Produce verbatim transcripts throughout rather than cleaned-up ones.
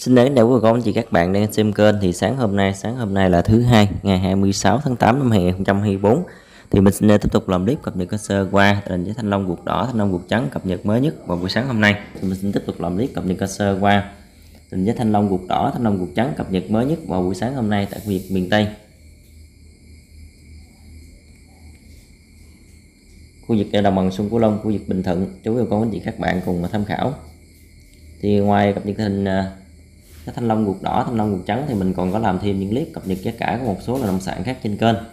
Xin đến chào quý cô anh chị các bạn đang xem kênh. Thì sáng hôm nay sáng hôm nay là thứ hai ngày hai mươi sáu tháng tám năm hai nghìn không trăm hai mươi tư, thì mình xin tiếp tục làm clip cập nhật sơ qua tình hình với thanh long ruột đỏ, thanh long ruột trắng cập nhật mới nhất vào buổi sáng hôm nay. Thì mình xin tiếp tục làm clip cập nhật sơ qua tình hình với thanh long ruột đỏ, thanh long ruột trắng cập nhật mới nhất vào buổi sáng hôm nay tại khu vực miền Tây. Khu vực đồng bằng sông Cửu Long, khu vực Bình Thuận, chú yêu con anh chị các bạn cùng mà tham khảo. Thì ngoài cập nhật hình cái thanh long ruột đỏ, thanh long ruột trắng thì mình còn có làm thêm những clip cập nhật giá cả của một số là nông sản khác trên kênh.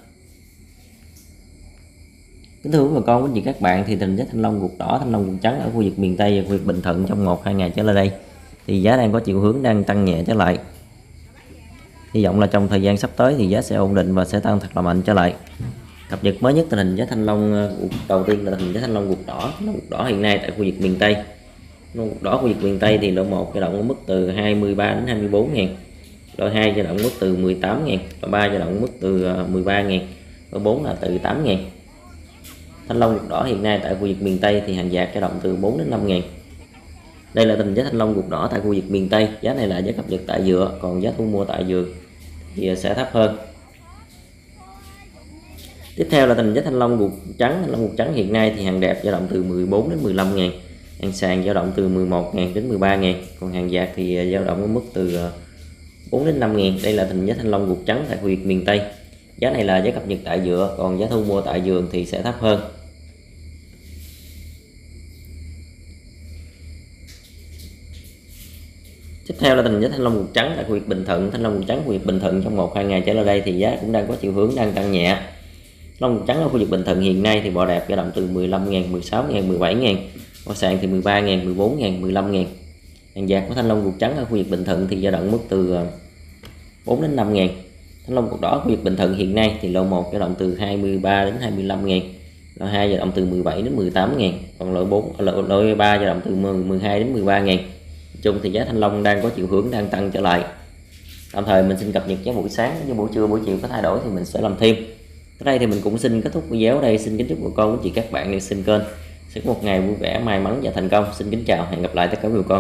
Kính thưa bà con quý vị các bạn, thì tình giá thanh long ruột đỏ, thanh long ruột trắng ở khu vực miền Tây và khu vực Bình Thuận trong một hai ngày trở lại đây thì giá đang có chiều hướng đang tăng nhẹ trở lại. Hy vọng là trong thời gian sắp tới thì giá sẽ ổn định và sẽ tăng thật là mạnh trở lại. Cập nhật mới nhất tình hình giá thanh long đầu tiên là tình hình giá thanh long ruột đỏ, thanh long ruột đỏ hiện nay tại khu vực miền Tây. Thanh long ruột đỏ khu vực miền Tây thì loại một dao động ở mức từ hai mươi ba đến hai mươi bốn ngàn, loại hai dao động mức từ mười tám ngàn, loại ba dao động mức từ mười ba ngàn, loại bốn là từ tám ngàn. Thanh long ruột đỏ hiện nay tại khu vực miền Tây thì hàng dạt dao động từ bốn đến năm ngàn. Đây là tình giá thanh long ruột đỏ tại khu vực miền Tây. Giá này là giá cập nhật tại vựa, còn giá thu mua tại vườn thì sẽ thấp hơn. Tiếp theo là tình giá thanh long ruột trắng. Thanh long ruột trắng hiện nay thì hàng đẹp dao động từ mười bốn đến mười lăm ngàn, hàng sàn dao động từ mười một ngàn đến mười ba ngàn, còn hàng dạt thì dao động ở mức từ bốn đến năm ngàn. Đây là tình giá thanh long ruột trắng tại khu vực miền Tây. Giá này là giá cập nhật tại vựa, còn giá thu mua tại vườn thì sẽ thấp hơn. Tiếp theo là tình giá thanh long ruột trắng tại khu vực Bình Thuận. Thanh long ruột trắng khu vực Bình Thuận trong một hai ngày trở lại đây thì giá cũng đang có chiều hướng đang tăng nhẹ. Thanh long ruột trắng ở khu vực Bình Thuận hiện nay thì bò đẹp dao động từ mười lăm ngàn, mười sáu ngàn, mười bảy ngàn, bò sàn thì mười ba ngàn, mười bốn ngàn, mười lăm ngàn. Hàng dạt của thanh long ruột trắng ở khu vực Bình Thuận thì dao động mức từ bốn đến năm ngàn. Thanh long ruột đỏ khu vực Bình Thuận hiện nay thì lô một dao động từ hai mươi ba đến hai mươi lăm ngàn, loại hai dao động từ mười bảy đến mười tám ngàn, còn loại bốn loại ba dao động từ mười hai đến mười ba ngàn. Chung thì giá thanh long đang có chiều hướng đang tăng trở lại. Tạm thời mình xin cập nhật giá buổi sáng, với buổi trưa buổi chiều có thay đổi thì mình sẽ làm thêm. Tới đây thì mình cũng xin kết thúc video ở đây. Xin kính chúc bà con quý chị các bạn đang xem kênh sẽ có một ngày vui vẻ, may mắn và thành công. Xin kính chào, hẹn gặp lại tất cả quý bà con.